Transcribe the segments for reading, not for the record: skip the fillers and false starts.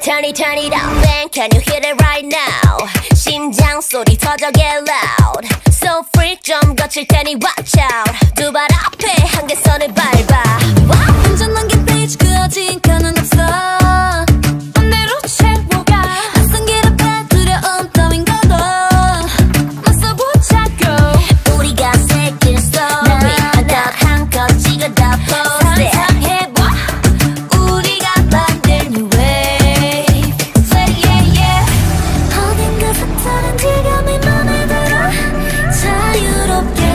turn it up, bang, can you hit it right now? 심장 소리 터져 get loud. So freak 좀 거칠 테니 watch out. 두 발 앞에 한계선을 밟아. 운전한 게 페이지 그 어딘가는 없어. 반대로 채워가. 낯선 길 앞에 두려움 따윈 거도 맞서보자고. 우리가 새길 story 하나 한껏 찍어다 post it. 상상해봐. 우리가 만든 new wave. Say yeah yeah. 어딘가 색다른 지감이 맘에 들어. 자유롭게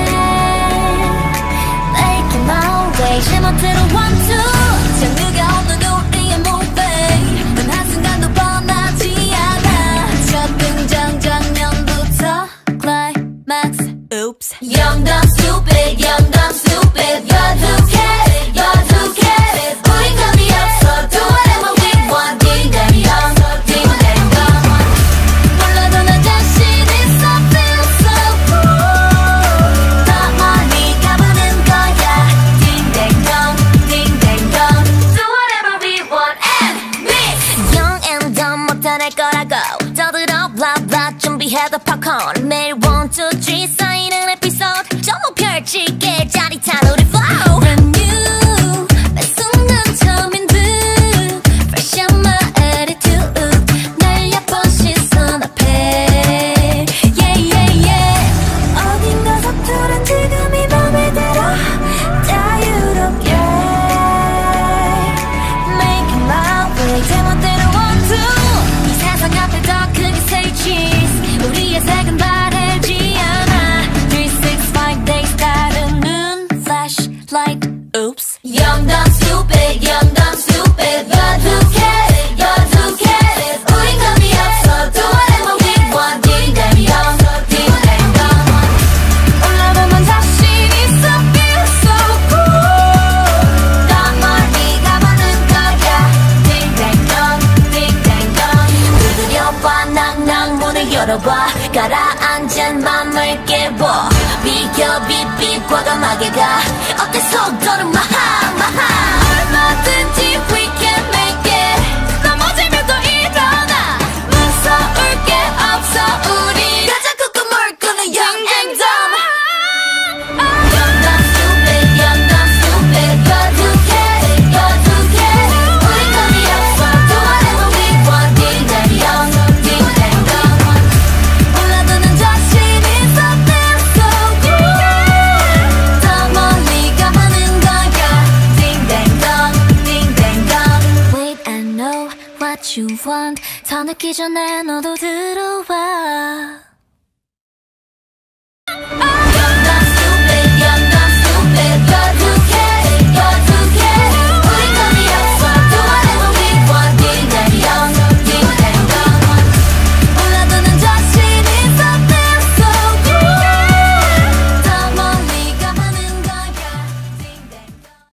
Making my way. 제멋대로 one two. 장르가 없는 우리의 movie. 단 한순간도 뻔하지 않아. 첫 등장 장면부터 climax. Oops. Young dumb stupid, young dumb stupid. You're too kidding, you're too kidding. 우린 감이 없어. Do whatever we want. Ding dang dong, ding dang dong. 몰라도 나 자신 있어. Feel so cool. 더 멀리 가보는 거야. Ding dang dong, ding dang dong. Do whatever we want and me. Young and dumb 못해낼 거라고 떠들어 blah blah 준비해도 popcorn. 매일 1, 2, 3 쌓이는 에피소드 전부 펼칠게 짜릿한 우리 flow. Brand new. 매 순간 처음인 듯. Fresh on my attitude. 날 얕본 시선 앞에. Yeah yeah yeah. 어딘가 서투른 지금이 맘에 들어. 자유롭게 Making my way. 제멋대로 one two. 이 세상 앞에 더 크게 say cheese. 우리의 색은 바래지 않아. 365 days 다루는 flashlight. Oops. Young dumb stupid, young dumb stupid. You're too kidding, you're too kidding. 우린 감이 없어. Do whatever we want. Ding dang dong, ding dang dong. 올라가면 자신 있어. Feel so cool. 더 멀리 가보는 거야. Ding dang dong, ding dang dong. 두드려봐 낭낭 문을 열어봐 가라앉은 맘을 깨워 비켜 빕빕 과감하게 가 어때 속도는 마하 마하 얼마든지 we can make it. 넘어지면 또 일어나. 무서울 게 없어 우리. 가자 꾹꾹물 끄는 young and dumb. Young dumb stupid, young dumb stupid. You're too kidding, you're too kidding. 우린 감이 없어. Do whatever we want. Ding dang dong, ding dang dong. 몰라도 난 자신 있어. Feel so cool. 더 멀리 가보는 거야. Ding dang dong, ding dang dong. Wait, I know what you want. 더 늦기 전에 너도 들어와.